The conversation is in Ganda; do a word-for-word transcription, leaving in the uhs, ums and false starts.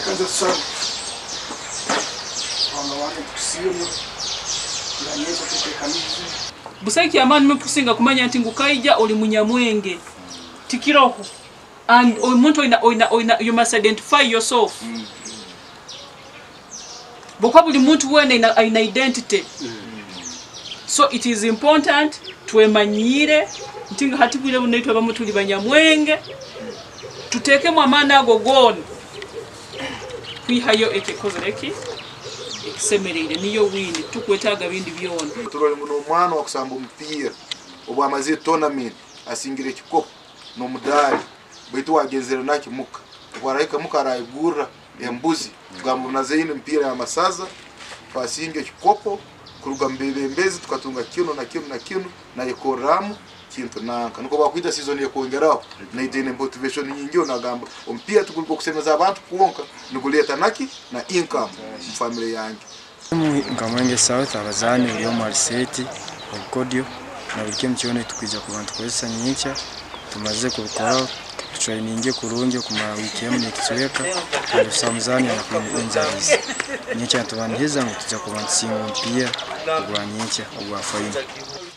Kanza sana. Wanga wane kusiyono. Kulanyesha tutekamizi. Busaiki amani mpusinga kumanya nti ngukaija oli munyamwenge. Tikiroko. And omuntu oina oina oina you must identify yourself. Mm. Bokwa buli muntu wene ina, ina identity. Mm. So it is important twemanyire ntinga hatibwire bunaitwa bamutuli banyamwenge. Tuteke mu amana ago gone. Kwihayo ekekozereki. Ekisemerere niyo windi tukwetaga bindi byona. Turole muno mwana wakusamba umupira. Obwa amaze tournament asingire kikopo no mudari. Baitu wagezera nakimuka. Warayika muka arayigura embuzi. Tugambo nazeine mpira ya masaza. Twasinge kikopo kuruga mbebembezi tukatunga kino na kino na kino na yekoramu kintu nanka. Nuko bakwita season yo kongeraho na idene motivation nyingi onagamba ompira tukuliko kusemeza abantu kuonka nukuleta naki na income mu family yange. Mwenge South abazani uriyo mariseti okodio na buri mchone tukwiza ku bantu kwesa nyicha tumaze kubikora training kurunge kuma weekend nekichweka kandi samuzani na kunzariza nyicha tubanihiza ngo tuza kubansinga mpia ubwa nyicha ubwa fayini.